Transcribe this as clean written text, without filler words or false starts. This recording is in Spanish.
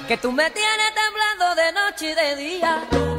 que tú me tienes temblando de noche y de día.